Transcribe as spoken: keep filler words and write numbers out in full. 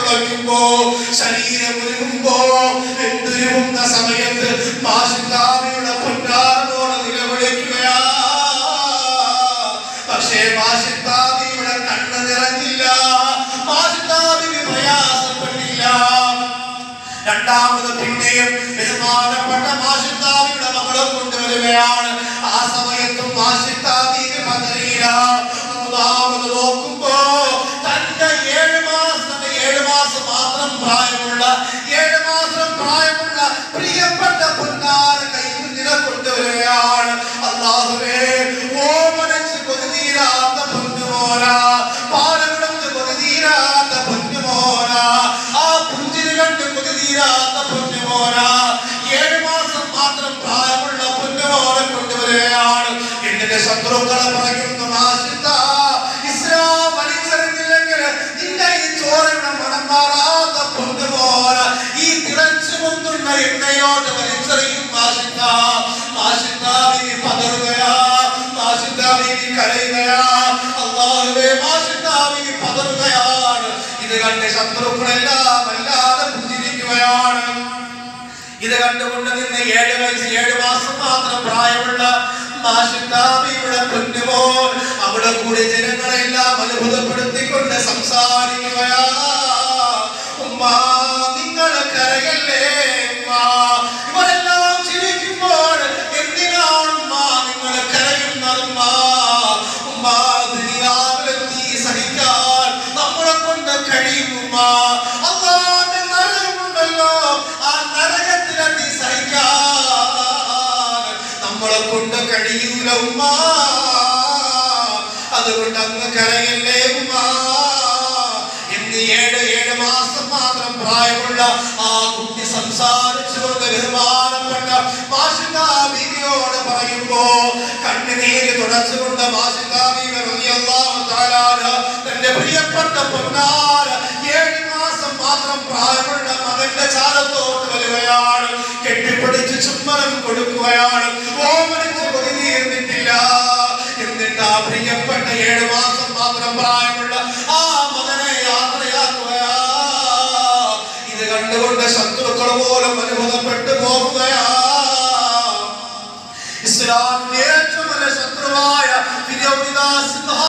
മുളയ്ക്കുമ്പോ ശരീരം ഉരുകുമ്പോ എന്തുരുവുന്ന സമയത്ത് മാഷിത്താവിയുടെ പൊന്നാറിനോട് നിലവിളിക്കുകയാ. പക്ഷേ മാഷിത്താവിയുടെ കണ്ണ് നിറഞ്ഞില്ല, മാഷിത്താവിന് പ്രയാസപ്പെട്ടില്ല. രണ്ടാമത് പിന്നെയും ബഹുമാനപ്പെട്ട മാഷിത്താവിയുടെ മകളെ കൊണ്ടുവരികയാണ്. ആ സമയത്തും മാഷിത്താവിക്ക് പതറിയില്ല. മൂന്നാമത് നോക്കുമ്പോ തന്റെ ഏഴ് മാസം ഏഴ് മാസം മാത്രം പ്രായമുള്ള ഏഴ് മാസം പ്രായമുള്ള പ്രിയപ്പെട്ട പൊന്നാര കൈകുഞ്ഞിനെ കൊണ്ടുവരികയാണ്. അല്ലാഹുവേ, ഓമനച്ച് കൊതിതീരാത്ത പൊന്നുമോന, പാലവിടന്ന് കൊതിതീരാത്ത പൊന്നുമോന, ആ പുഞ്ചിരി കണ്ട് കൊതിതീരാത്ത പൊന്നുമോന, ഏഴ് മാസം മാത്രം പ്രായമുള്ള പൊന്നുമോനെ കൊണ്ടുവരികയാണ്. എന്നിട്ട് ശത്രുക്കളെ പറയുന്നു, മാഷിത്ത ഇസ്ലാം വലിച്ചെറിഞ്ഞില്ലെങ്കിൽ നിന്റെ ഈ ചോരയുടെ മണം മാറാത്ത പൊന്നുമോന ഈ തിളച്ചു പൊന്തുന്ന എണ്ണയോട്ട് വലിച്ചെറിയും. മാഷിത്ത മാഷിത്ത നീ പതറുകയാ, മാഷിത്ത നീ കരയുകയാ. അല്ലാഹുവേ, മാഷിത്ത നീ പതറുകയാണ്. ഇത് കണ്ട് ശത്രുക്കളെല്ലാം വല്ലാതെ പുഞ്ചിരിക്കുകയാണ്. ഇത് കണ്ടുകൊണ്ട് നിന്ന് ഏഴ് വയസ്സ് ഏഴ് മാസം മാത്രം പ്രായമുള്ള മാഷിത്താവിയുടെ പൊന്നുമോൻ അവിടെ കൂടി ജനങ്ങളെല്ലാം അത്ഭുതപ്പെടുത്തിക്കൊണ്ട് സംസാരിക്കുകയാ. ഉമ്മ, നിങ്ങൾ കരയല്ലേ ഉമ്മ? ഇവരെല്ലാം ചിരിക്കുമ്പോൾ എന്തിനാണ് ഉമ്മ നിങ്ങൾ കരയുന്നത്? ഉമ്മ ഉമ്മ ദുനിയാവിലെത്തി സഹിക്കാൻ നമ്മളെ കൊണ്ട് കഴിയും ഉമ്മ. അല്ലാഹുവിന്റെ നരകമുണ്ടല്ലോ, ആ നരകത്തിലെത്തി സഹിക്കാൻ നമ്മളെ കൊണ്ട് കഴിയൂല ഉമ്മ. അതുകൊണ്ട് അങ്ങ് കരയല്ലേ ഉമ്മ എന്ന് ഏഴ് ഏഴ് മാസം മാത്രം പ്രായമുള്ള ആ കുട്ടി സംസാരിച്ചുകൊണ്ട് ബഹുമാനപ്പെട്ട മാഷിത്താ ബീവിയോട് പറയുമ്പോ കണ്ണുനീര് തുടച്ചുകൊണ്ട് മാഷിത്താ ബീവി റളിയല്ലാഹു തആല തന്റെ പ്രിയപ്പെട്ട പൊന്നാര ഏഴ് മാസം മാത്രം പ്രായമുള്ള മകന്റെ ചാരത്തോട്ട് വരികയാണ്. കെട്ടിപ്പിടിച്ച് ചുംബനം കൊടുക്കുകയാണ്. ഓമനിച്ച് കൊതിതീർന്നിട്ടില്ല. എന്നിട്ട് ആ പ്രിയപ്പെട്ട ഏഴ് മാസം മാത്രം പ്രായമുള്ള ആ മകനെ യാത്രയാക്കുകയാ. ഇത് കണ്ടുകൊണ്ട് ശത്രുക്കൾ പോലും അത്ഭുതപ്പെട്ടു പോകുകയാ. ഇസ്ലാമിന്റെ ഏറ്റവും വലിയ ശത്രുവായ ഫിർഔൻ